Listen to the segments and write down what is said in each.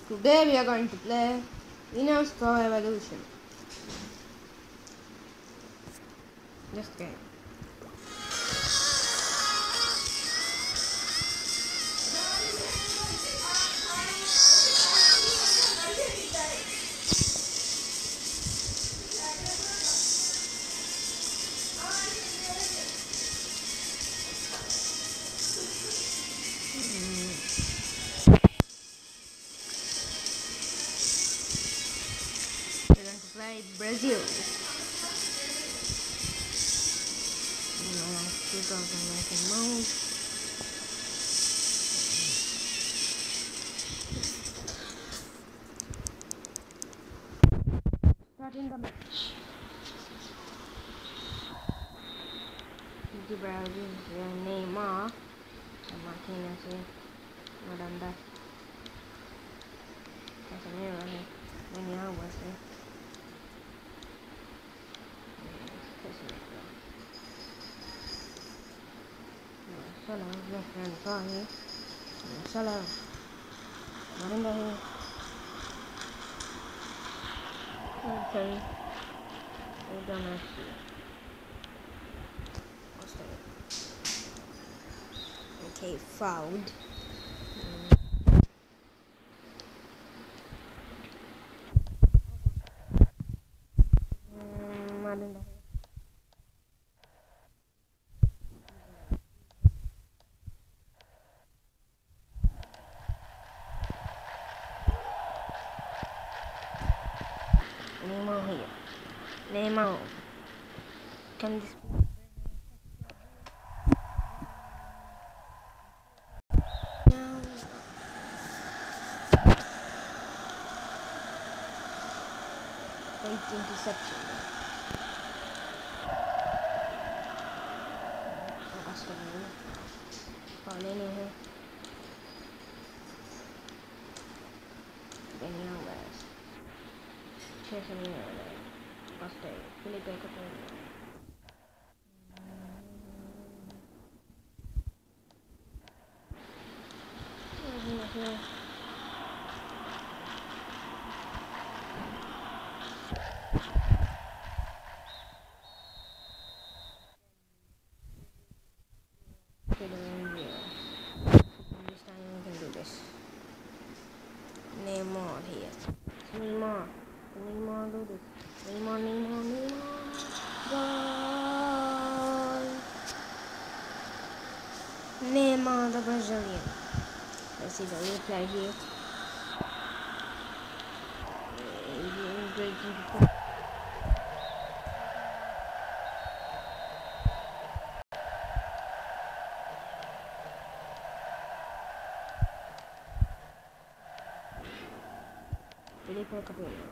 Today we are going to play Winner's Pro Evolution. Just game. We're going to play Brazil. 2019 mode. Starting the match. The Brazil Neymar and Martinez here. Miranda. Casemiro here. Daniel was here. Salah, left hand far here. Salah. Miranda here. Okay. We're gonna see. Okay, fouled. Miranda. Neymar here. Neymar. Can this now? Late interception. Paulino here. Daniel West. Casemiro there. Costa. Felipe Coutinho. Here. This time we can do this. Neymar here. Neymar. Neymar do this. Neymar. Goal. Neymar the Brazilian. Let's see the replay here. Felipe Coutinho.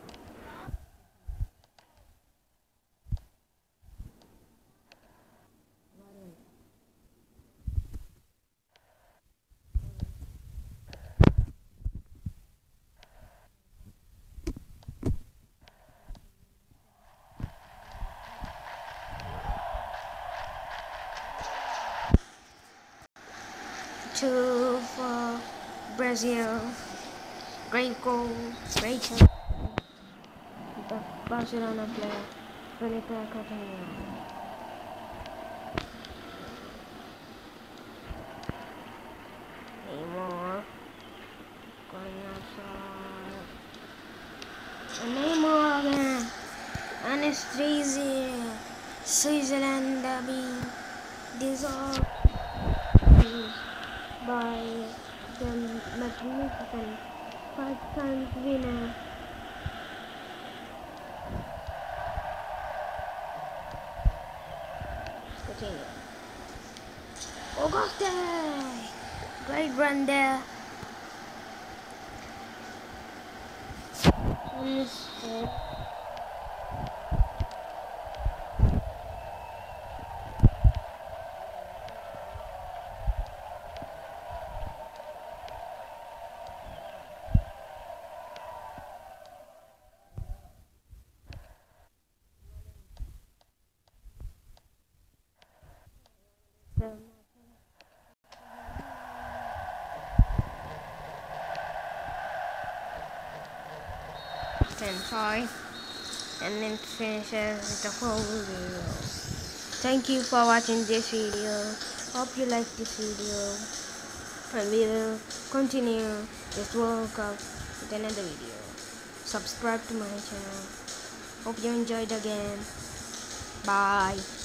Two for Brazil. Great goal. Great chance. The Barcelona player, Felipe Coutinho. Neymar. Going outside. And Neymar again. And it's 3-0. Switzerland derby. Dissolved by the magnificent 5 times winner. Coutinho. Auguste! Great run there. 10-5, and then finishes the whole video. Thank you for watching this video. Hope you like this video, and we will continue this World Cup with another video. Subscribe to my channel. Hope you enjoyed again. Bye.